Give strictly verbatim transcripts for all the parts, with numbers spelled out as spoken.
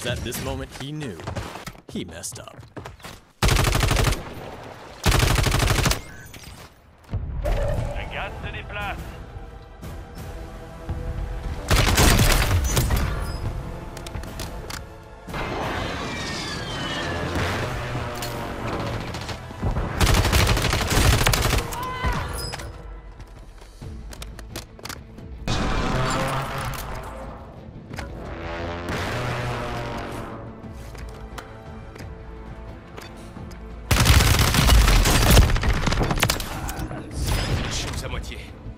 was at this moment he knew he messed up. Le gaz se déplace. À moitié.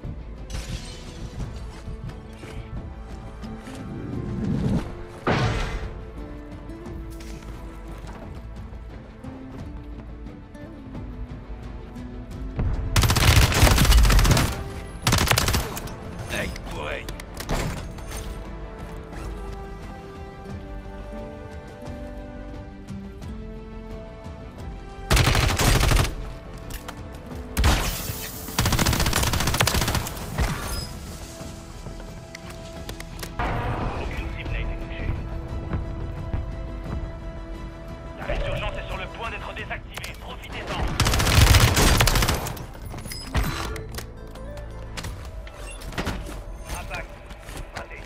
Hey, boy. Désactivé, profitez-en. Attaque. Allez.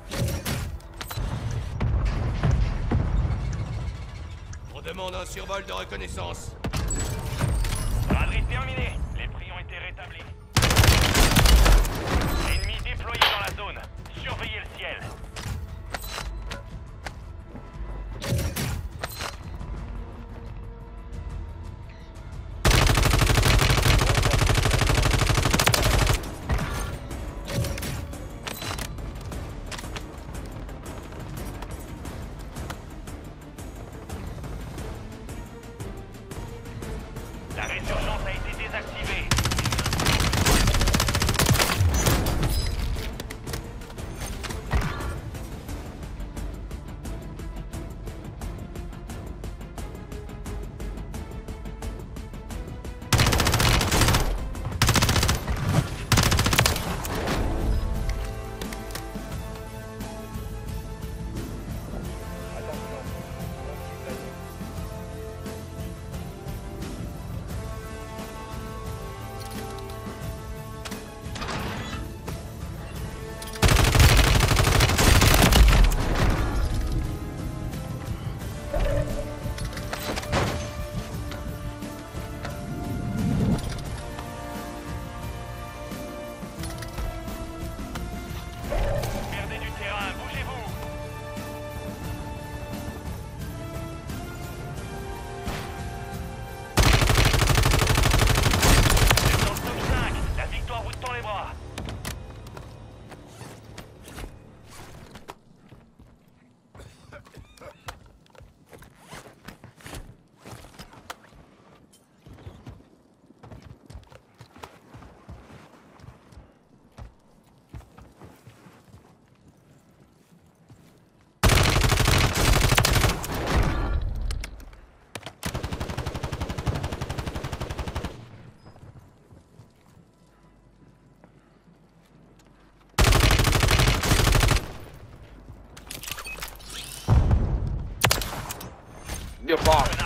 On demande un survol de reconnaissance. Braderie terminée. Les prix ont été rétablis. Ennemi déployé dans la zone. Surveillez le ciel. La résurgence a été désactivée. Your bomb.